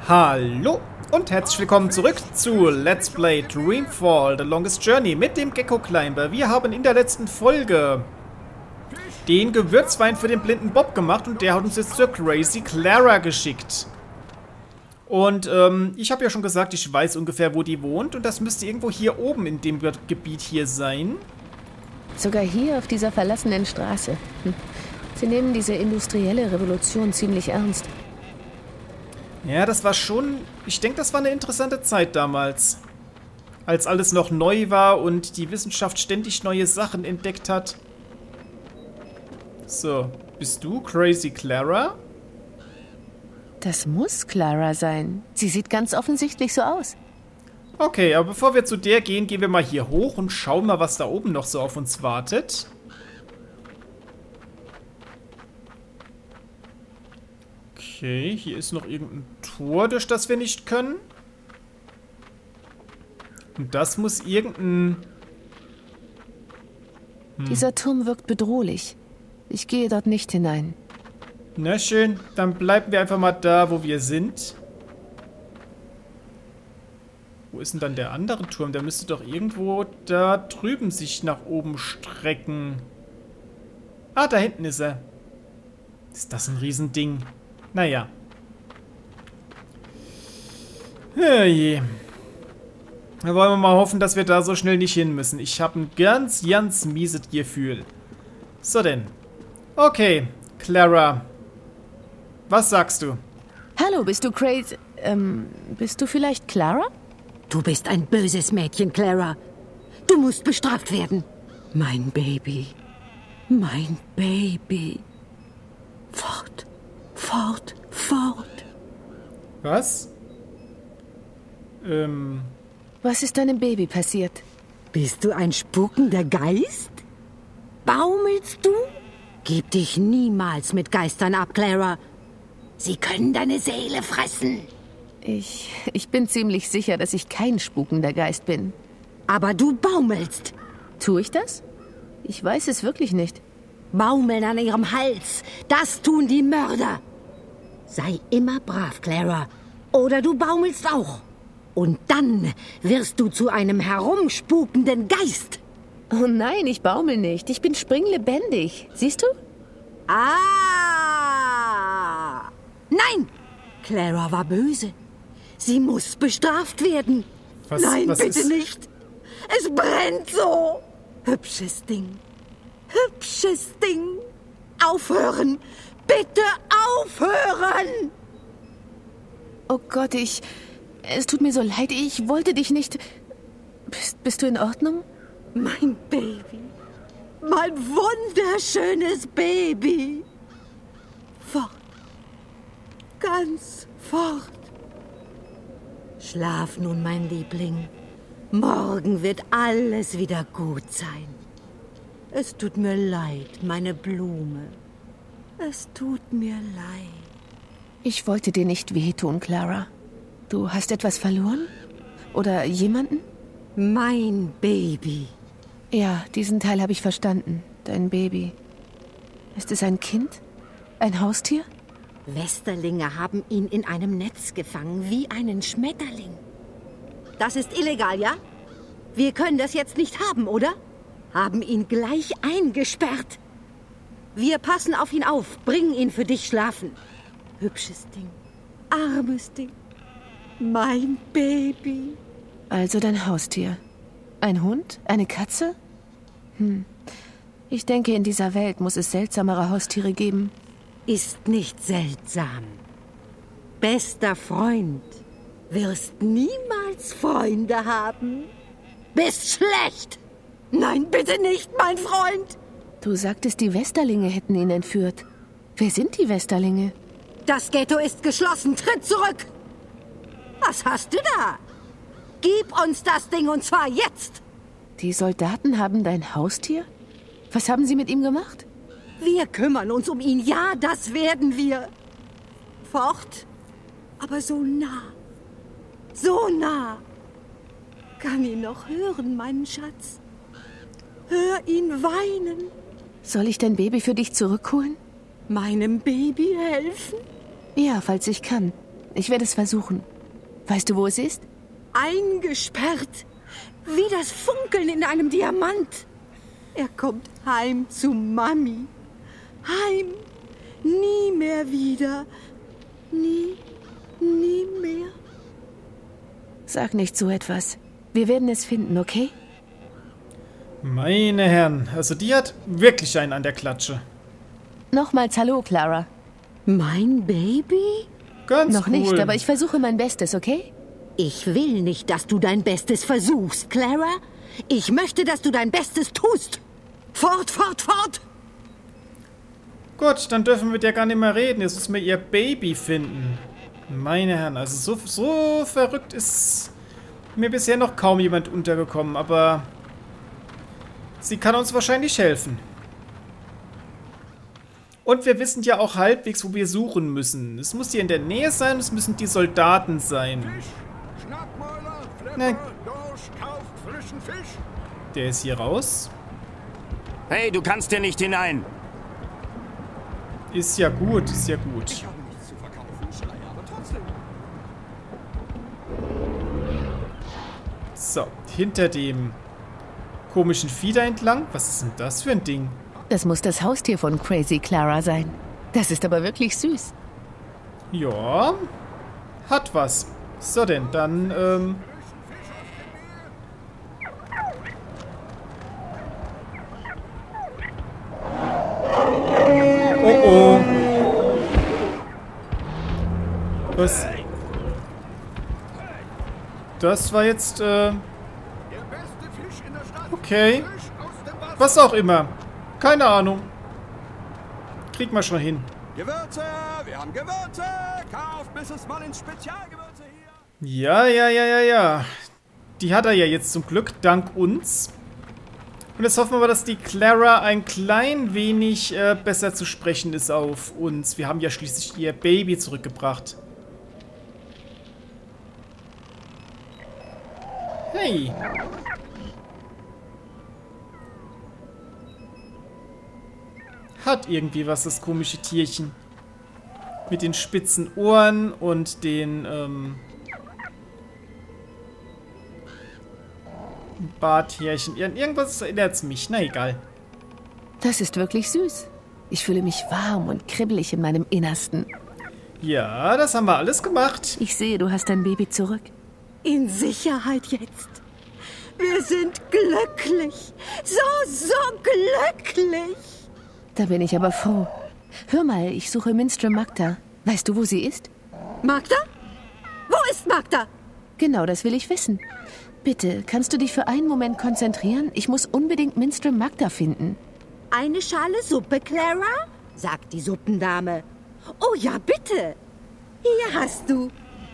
Hallo und herzlich willkommen zurück zu Let's Play Dreamfall, The Longest Journey mit dem Gecko Climber. Wir haben in der letzten Folge den Gewürzwein für den blinden Bob gemacht und der hat uns jetzt zur Crazy Clara geschickt. Und ich habe ja schon gesagt, ich weiß ungefähr, wo die wohnt und das müsste irgendwo hier oben in dem Gebiet hier sein. Sogar hier auf dieser verlassenen Straße. Sie nehmen diese industrielle Revolution ziemlich ernst. Ja, das war schon... Ich denke, das war eine interessante Zeit damals. Als alles noch neu war und die Wissenschaft ständig neue Sachen entdeckt hat. So, bist du Crazy Clara? Das muss Clara sein. Sie sieht ganz offensichtlich so aus. Okay, aber bevor wir zu der gehen, gehen wir mal hier hoch und schauen mal, was da oben noch so auf uns wartet. Okay, hier ist noch irgendein Tor, durch das wir nicht können. Und das muss irgendein... Dieser Turm wirkt bedrohlich. Ich gehe dort nicht hinein. Na schön, dann bleiben wir einfach mal da, wo wir sind. Wo ist denn dann der andere Turm? Der müsste doch irgendwo da drüben sich nach oben strecken. Ah, da hinten ist er. Ist das ein Riesending? Naja. Hey. Da wollen wir mal hoffen, dass wir da so schnell nicht hin müssen. Ich habe ein ganz mieses Gefühl. So denn. Okay, Clara. Was sagst du? Hallo, bist du Crazy... bist du vielleicht Clara? Du bist ein böses Mädchen, Clara. Du musst bestraft werden. Mein Baby. Mein Baby. Fort. Fort. Fort. Was? Was ist deinem Baby passiert? Bist du ein spukender Geist? Baumelst du? Gib dich niemals mit Geistern ab, Clara. Sie können deine Seele fressen. Ich bin ziemlich sicher, dass ich kein spukender Geist bin. Aber du baumelst. Tue ich das? Ich weiß es wirklich nicht. Baumeln an ihrem Hals. Das tun die Mörder. Sei immer brav, Clara. Oder du baumelst auch. Und dann wirst du zu einem herumspukenden Geist. Oh nein, ich baumel nicht. Ich bin springlebendig. Siehst du? Ah! Nein! Clara war böse. Sie muss bestraft werden. Nein, was bitte ist? nicht. Es brennt so. Hübsches Ding. Hübsches Ding. Aufhören. Bitte aufhören. Oh Gott, es tut mir so leid. Ich wollte dich nicht... Bist du in Ordnung? Mein Baby. Mein wunderschönes Baby. Fort. Ganz fort. Schlaf nun, mein Liebling. Morgen wird alles wieder gut sein. Es tut mir leid, meine Blume. Es tut mir leid. Ich wollte dir nicht wehtun, Clara. Du hast etwas verloren? Oder jemanden? Mein Baby. Ja, diesen Teil habe ich verstanden. Dein Baby. Ist es ein Kind? Ein Haustier? Westerlinge haben ihn in einem Netz gefangen, wie einen Schmetterling. Das ist illegal, ja? Wir können das jetzt nicht haben, oder? Haben ihn gleich eingesperrt. Wir passen auf ihn auf, bringen ihn für dich schlafen. Hübsches Ding, armes Ding, mein Baby. Also dein Haustier. Ein Hund? Eine Katze? Ich denke, in dieser Welt muss es seltsamere Haustiere geben. Ist nicht seltsam. Bester Freund. Wirst niemals Freunde haben. Bist schlecht. Nein, bitte nicht, mein Freund. Du sagtest, die Westerlinge hätten ihn entführt. Wer sind die Westerlinge? Das Ghetto ist geschlossen. Tritt zurück. Was hast du da? Gib uns das Ding und zwar jetzt. Die Soldaten haben dein Haustier? Was haben sie mit ihm gemacht? Wir kümmern uns um ihn. Ja, das werden wir. Fort. Aber so nah. So nah. Kann ihn noch hören, meinen Schatz. Hör ihn weinen. Soll ich dein Baby für dich zurückholen? Meinem Baby helfen? Ja, falls ich kann. Ich werde es versuchen. Weißt du, wo es ist? Eingesperrt. Wie das Funkeln in einem Diamant. Er kommt heim zu Mami. Heim. Nie mehr wieder. Nie mehr. Sag nicht so etwas. Wir werden es finden, okay? Meine Herren, also die hat wirklich einen an der Klatsche. Nochmals hallo, Clara. Mein Baby? Ganz Noch cool. nicht, aber ich versuche mein Bestes, okay? Ich will nicht, dass du dein Bestes versuchst, Clara. Ich möchte, dass du dein Bestes tust. Fort, fort, fort! Gut, dann dürfen wir mit der gar nicht mehr reden. Jetzt müssen wir ihr Baby finden. Meine Herren, also so verrückt ist mir bisher noch kaum jemand untergekommen, aber sie kann uns wahrscheinlich helfen. Und wir wissen ja auch halbwegs, wo wir suchen müssen. Es muss hier in der Nähe sein, es müssen die Soldaten sein. Fisch, Schnappmäuler, Flipper, Nein. Dorsch, kauft frischen Fisch. Der ist hier raus. Hey, du kannst hier nicht hinein. Ist ja gut, ist ja gut. Ich habe nichts zu verkaufen, Schreier, aber trotzdem. So, hinter dem komischen Vieh da entlang. Was ist denn das für ein Ding? Das muss das Haustier von Crazy Clara sein. Das ist aber wirklich süß. Ja, hat was. So denn, dann, Oh oh. Was? Das war jetzt, Der beste Fisch in der Stadt. okay. Fisch aus dem Wasser. Was auch immer. Keine Ahnung. Krieg mal schon hin. Gewürze, wir haben Gewürze. Kauft Mrs. Mullins Spezialgewürze hier. Ja. Die hat er ja jetzt zum Glück, dank uns. Und jetzt hoffen wir mal, dass die Clara ein klein wenig besser zu sprechen ist auf uns. Wir haben ja schließlich ihr Baby zurückgebracht. Hey. Hat irgendwie was, das komische Tierchen. Mit den spitzen Ohren und den, Barthärchen. Irgendwas erinnert es mich. Na egal. Das ist wirklich süß. Ich fühle mich warm und kribbelig in meinem Innersten. Ja, das haben wir alles gemacht. Ich sehe, du hast dein Baby zurück. In Sicherheit jetzt. Wir sind glücklich. So glücklich. Da bin ich aber froh. Hör mal, ich suche Minstrel Magda. Weißt du, wo sie ist? Magda? Wo ist Magda? Genau, das will ich wissen. Bitte, kannst du dich für einen Moment konzentrieren? Ich muss unbedingt Minstrel Magda finden. Eine Schale Suppe, Clara? Sagt die Suppendame. Oh ja, bitte. Hier hast du.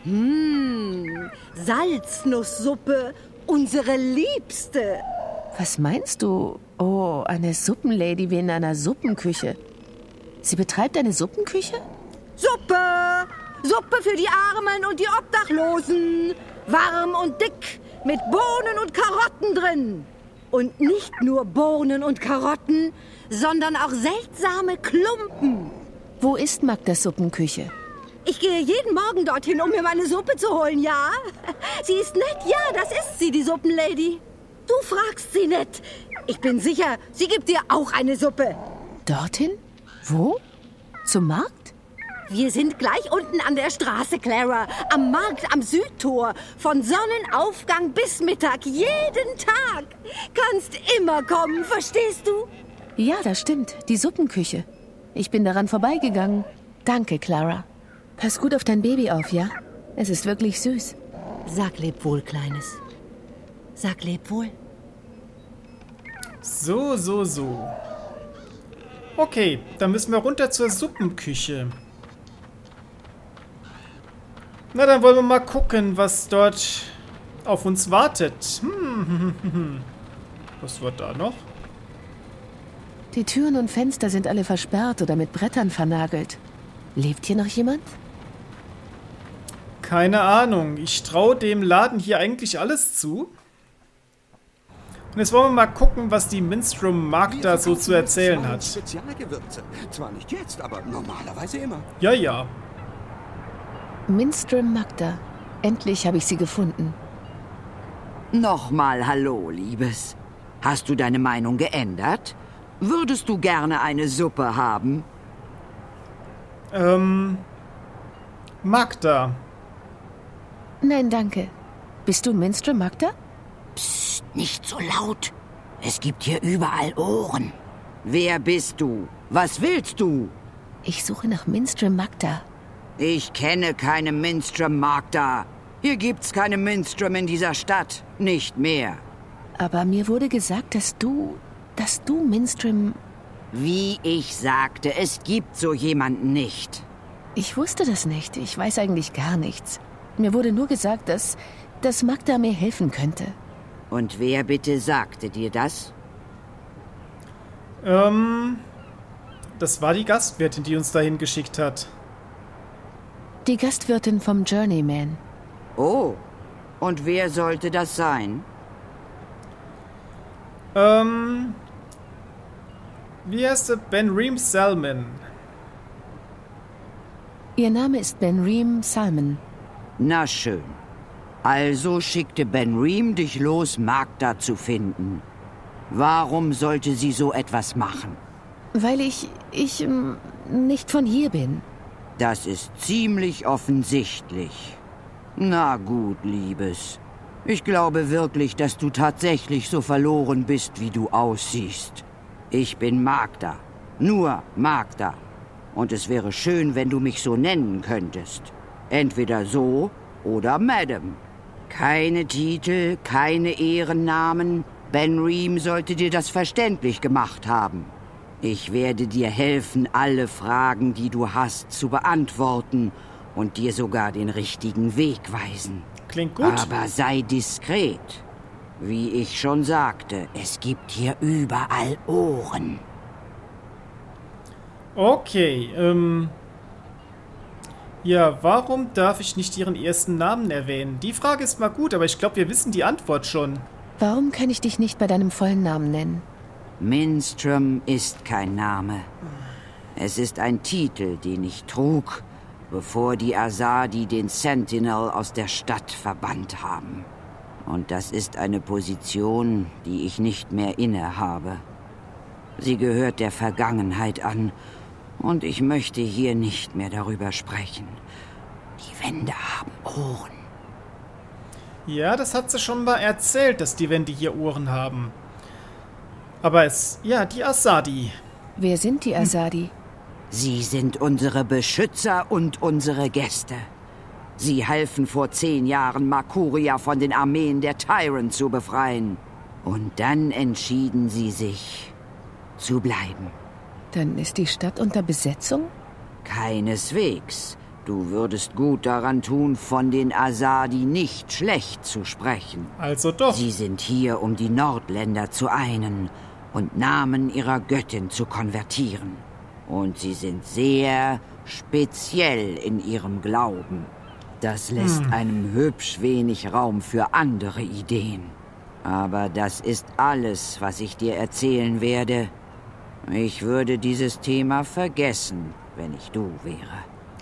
Salznusssuppe. Unsere Liebste. Was meinst du? Oh, eine Suppenlady wie in einer Suppenküche. Sie betreibt eine Suppenküche? Suppe. Suppe für die Armen und die Obdachlosen. Warm und dick. Mit Bohnen und Karotten drin. Und nicht nur Bohnen und Karotten, sondern auch seltsame Klumpen. Wo ist Magdas Suppenküche? Ich gehe jeden Morgen dorthin, um mir meine Suppe zu holen, ja? Sie ist nett, ja, das ist sie, die Suppenlady. Du fragst sie nett. Ich bin sicher, sie gibt dir auch eine Suppe. Dorthin? Wo? Zum Markt? Wir sind gleich unten an der Straße, Clara. Am Markt am Südtor. Von Sonnenaufgang bis Mittag. Jeden Tag. Kannst immer kommen, verstehst du? Ja, das stimmt. Die Suppenküche. Ich bin daran vorbeigegangen. Danke, Clara. Pass gut auf dein Baby auf, ja? Es ist wirklich süß. Sag leb wohl, Kleines. Sag leb wohl. So. Okay, dann müssen wir runter zur Suppenküche. Na, dann wollen wir mal gucken, was dort auf uns wartet. Was war da noch? Die Türen und Fenster sind alle versperrt oder mit Brettern vernagelt. Lebt hier noch jemand? Keine Ahnung. Ich traue dem Laden hier eigentlich alles zu. Und jetzt wollen wir mal gucken, was die Minstrel Magda so zu erzählen hat. Spezialgewürze. Zwar nicht jetzt, aber normalerweise immer. Ja. Minstrel Magda. Endlich habe ich sie gefunden. Nochmal hallo, Liebes. Hast du deine Meinung geändert? Würdest du gerne eine Suppe haben? Magda. Nein, danke. Bist du Minstrel Magda? Psst, nicht so laut. Es gibt hier überall Ohren. Wer bist du? Was willst du? Ich suche nach Minstrel Magda. Ich kenne keine Minstrel Magda. Hier gibt's keine Minstrel in dieser Stadt. Nicht mehr. Aber mir wurde gesagt, dass du Minstrel... Wie ich sagte, es gibt so jemanden nicht. Ich wusste das nicht. Ich weiß eigentlich gar nichts. Mir wurde nur gesagt, dass Magda mir helfen könnte. Und wer bitte sagte dir das? Das war die Gastwirtin, die uns dahin geschickt hat. Die Gastwirtin vom Journeyman. Oh, und wer sollte das sein? Wie heißt er? Benreem Salmon. Ihr Name ist Benreem Salmon. Na schön. Also schickte Benreem dich los, Magda zu finden. Warum sollte sie so etwas machen? Weil ich nicht von hier bin. Das ist ziemlich offensichtlich. Na gut, Liebes. Ich glaube wirklich, dass du tatsächlich so verloren bist, wie du aussiehst. Ich bin Magda. Nur Magda. Und es wäre schön, wenn du mich so nennen könntest. Entweder so oder Madam. Keine Titel, keine Ehrennamen. Benreem sollte dir das verständlich gemacht haben. Ich werde dir helfen, alle Fragen, die du hast, zu beantworten und dir sogar den richtigen Weg weisen. Klingt gut. Aber sei diskret. Wie ich schon sagte, es gibt hier überall Ohren. Okay, ja, warum darf ich nicht Ihren ersten Namen erwähnen? Die Frage ist mal gut, aber ich glaube, wir wissen die Antwort schon. Warum kann ich dich nicht bei deinem vollen Namen nennen? Minstrel ist kein Name. Es ist ein Titel, den ich trug, bevor die Azadi den Sentinel aus der Stadt verbannt haben. Und das ist eine Position, die ich nicht mehr innehabe. Sie gehört der Vergangenheit an, und ich möchte hier nicht mehr darüber sprechen. Die Wände haben Ohren. Ja, das hat sie schon mal erzählt, dass die Wände hier Ohren haben. Aber die Azadi. Wer sind die Azadi? Sie sind unsere Beschützer und unsere Gäste. Sie halfen vor 10 Jahren, Makuria von den Armeen der Tyrant zu befreien. Und dann entschieden sie sich, zu bleiben. Dann ist die Stadt unter Besetzung? Keineswegs. Du würdest gut daran tun, von den Azadi nicht schlecht zu sprechen. Also doch. Sie sind hier, um die Nordländer zu einen und Namen ihrer Göttin zu konvertieren. Und sie sind sehr speziell in ihrem Glauben. Das lässt einem hübsch wenig Raum für andere Ideen. Aber das ist alles, was ich dir erzählen werde. Ich würde dieses Thema vergessen, wenn ich du wäre.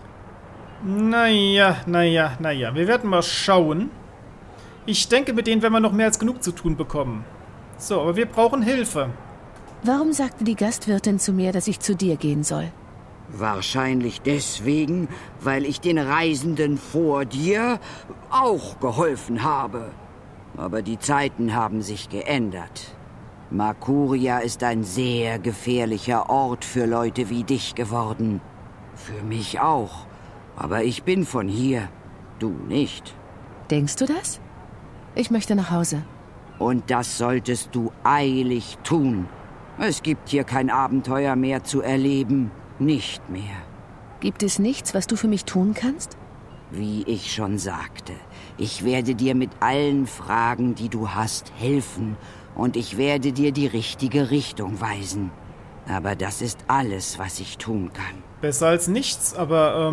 Naja. Wir werden mal schauen. Ich denke, mit denen werden wir noch mehr als genug zu tun bekommen. So, aber wir brauchen Hilfe. Warum sagte die Gastwirtin zu mir, dass ich zu dir gehen soll? Wahrscheinlich deswegen, weil ich den Reisenden vor dir auch geholfen habe. Aber die Zeiten haben sich geändert. Makuria ist ein sehr gefährlicher Ort für Leute wie dich geworden. Für mich auch. Aber ich bin von hier. Du nicht. Denkst du das? Ich möchte nach Hause. Und das solltest du eilig tun. Es gibt hier kein Abenteuer mehr zu erleben. Nicht mehr. Gibt es nichts, was du für mich tun kannst? Wie ich schon sagte, ich werde dir mit allen Fragen, die du hast, helfen. Und ich werde dir die richtige Richtung weisen. Aber das ist alles, was ich tun kann. Besser als nichts, aber,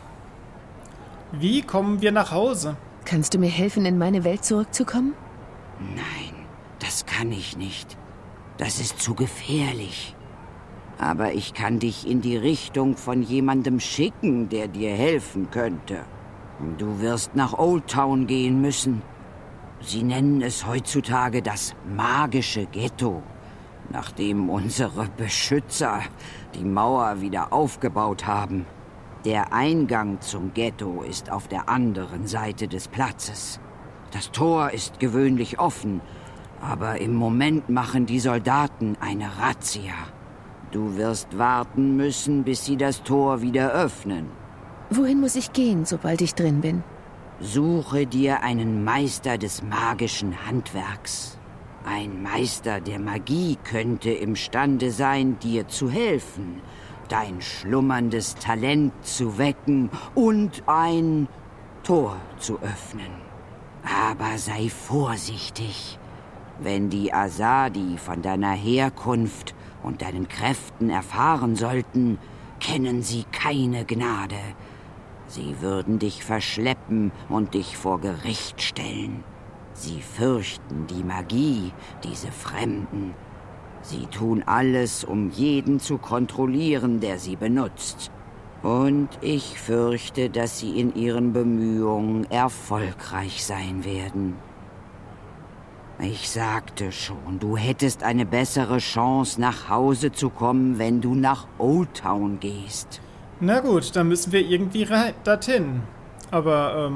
wie kommen wir nach Hause? Kannst du mir helfen, in meine Welt zurückzukommen? Nein, das kann ich nicht. Das ist zu gefährlich. Aber ich kann dich in die Richtung von jemandem schicken, der dir helfen könnte. Du wirst nach Old Town gehen müssen. Sie nennen es heutzutage das magische Ghetto, nachdem unsere Beschützer die Mauer wieder aufgebaut haben. Der Eingang zum Ghetto ist auf der anderen Seite des Platzes. Das Tor ist gewöhnlich offen, aber im Moment machen die Soldaten eine Razzia. Du wirst warten müssen, bis sie das Tor wieder öffnen. Wohin muss ich gehen, sobald ich drin bin? Suche dir einen Meister des magischen Handwerks. Ein Meister der Magie könnte imstande sein, dir zu helfen, dein schlummerndes Talent zu wecken und ein Tor zu öffnen. Aber sei vorsichtig. Wenn die Azadi von deiner Herkunft und deinen Kräften erfahren sollten, kennen sie keine Gnade. Sie würden dich verschleppen und dich vor Gericht stellen. Sie fürchten die Magie, diese Fremden. Sie tun alles, um jeden zu kontrollieren, der sie benutzt. Und ich fürchte, dass sie in ihren Bemühungen erfolgreich sein werden. Ich sagte schon, du hättest eine bessere Chance, nach Hause zu kommen, wenn du nach Old Town gehst. Na gut, dann müssen wir irgendwie dorthin. Aber,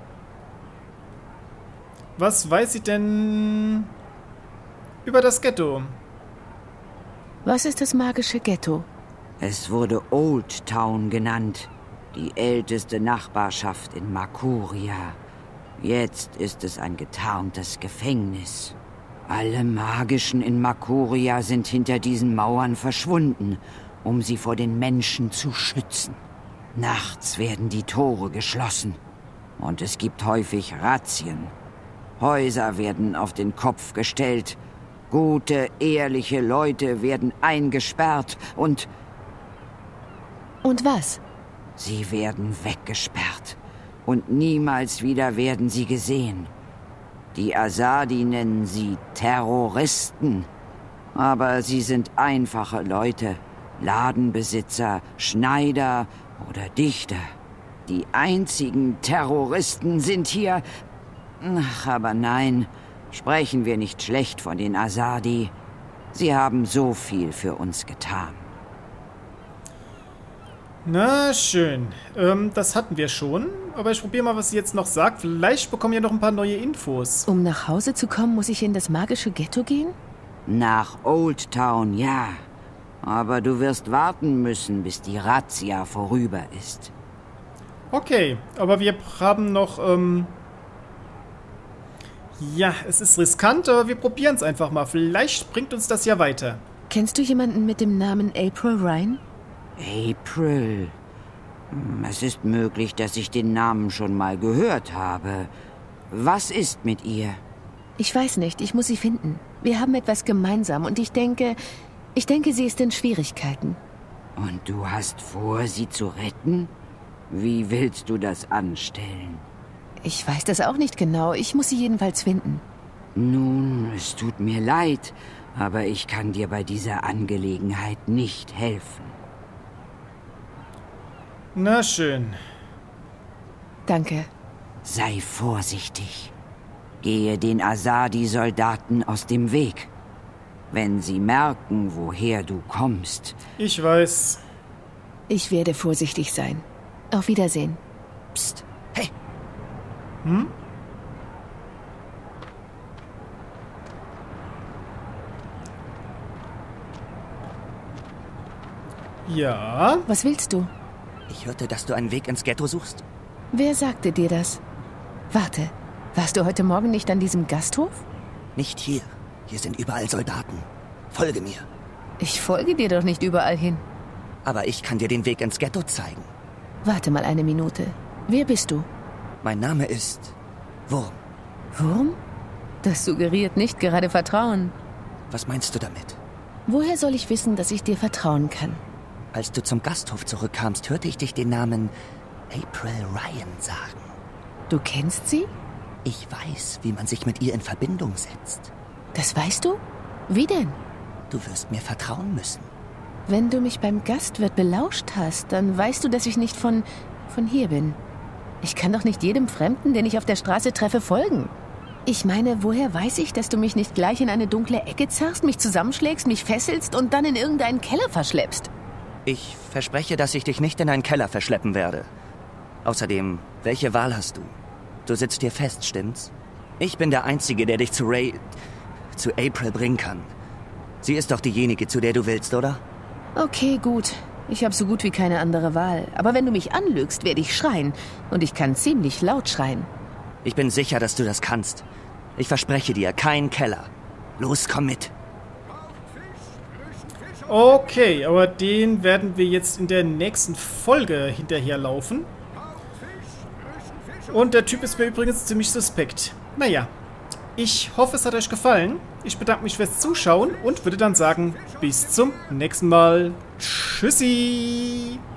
was weiß sie denn über das Ghetto? Was ist das magische Ghetto? Es wurde Old Town genannt, die älteste Nachbarschaft in Makuria. Jetzt ist es ein getarntes Gefängnis. Alle Magischen in Makuria sind hinter diesen Mauern verschwunden, um sie vor den Menschen zu schützen. Nachts werden die Tore geschlossen und es gibt häufig Razzien. Häuser werden auf den Kopf gestellt, gute, ehrliche Leute werden eingesperrt und... Und was? Sie werden weggesperrt und niemals wieder werden sie gesehen. Die Azadi nennen sie Terroristen, aber sie sind einfache Leute. Ladenbesitzer, Schneider oder Dichter. Die einzigen Terroristen sind hier... Ach, aber nein, sprechen wir nicht schlecht von den Azadi. Sie haben so viel für uns getan. Na schön, das hatten wir schon. Aber ich probiere mal, was sie jetzt noch sagt. Vielleicht bekommen wir noch ein paar neue Infos. Um nach Hause zu kommen, muss ich in das magische Ghetto gehen? Nach Old Town, ja. Aber du wirst warten müssen, bis die Razzia vorüber ist. Okay, aber wir haben noch, ja, es ist riskant, aber wir probieren es einfach mal. Vielleicht bringt uns das ja weiter. Kennst du jemanden mit dem Namen April Ryan? April. Es ist möglich, dass ich den Namen schon mal gehört habe. Was ist mit ihr? Ich weiß nicht, ich muss sie finden. Wir haben etwas gemeinsam und ich denke, sie ist in Schwierigkeiten. Und du hast vor, sie zu retten? Wie willst du das anstellen? Ich weiß das auch nicht genau. Ich muss sie jedenfalls finden. Nun, es tut mir leid, aber ich kann dir bei dieser Angelegenheit nicht helfen. Na schön. Danke. Sei vorsichtig. Gehe den Azadi-Soldaten aus dem Weg. Wenn sie merken, woher du kommst. Ich weiß. Ich werde vorsichtig sein. Auf Wiedersehen. Psst. Hey. Hm? Ja? Was willst du? Ich hörte, dass du einen Weg ins Ghetto suchst. Wer sagte dir das? Warte, warst du heute Morgen nicht an diesem Gasthof? Nicht hier. Hier sind überall Soldaten. Folge mir. Ich folge dir doch nicht überall hin. Aber ich kann dir den Weg ins Ghetto zeigen. Warte mal eine Minute. Wer bist du? Mein Name ist Wurm. Wurm? Das suggeriert nicht gerade Vertrauen. Was meinst du damit? Woher soll ich wissen, dass ich dir vertrauen kann? Als du zum Gasthof zurückkamst, hörte ich dich den Namen April Ryan sagen. Du kennst sie? Ich weiß, wie man sich mit ihr in Verbindung setzt. Das weißt du? Wie denn? Du wirst mir vertrauen müssen. Wenn du mich beim Gastwirt belauscht hast, dann weißt du, dass ich nicht von hier bin. Ich kann doch nicht jedem Fremden, den ich auf der Straße treffe, folgen. Ich meine, woher weiß ich, dass du mich nicht gleich in eine dunkle Ecke zerrst, mich zusammenschlägst, mich fesselst und dann in irgendeinen Keller verschleppst? Ich verspreche, dass ich dich nicht in einen Keller verschleppen werde. Außerdem, welche Wahl hast du? Du sitzt hier fest, stimmt's? Ich bin der Einzige, der dich zu April bringen kann. Sie ist doch diejenige, zu der du willst, oder? Okay, gut. Ich habe so gut wie keine andere Wahl. Aber wenn du mich anlügst, werde ich schreien. Und ich kann ziemlich laut schreien. Ich bin sicher, dass du das kannst. Ich verspreche dir, kein Keller. Los, komm mit. Okay, aber den werden wir jetzt in der nächsten Folge hinterherlaufen. Und der Typ ist mir übrigens ziemlich suspekt. Naja, ich hoffe, es hat euch gefallen. Ich bedanke mich fürs Zuschauen und würde dann sagen, bis zum nächsten Mal. Tschüssi!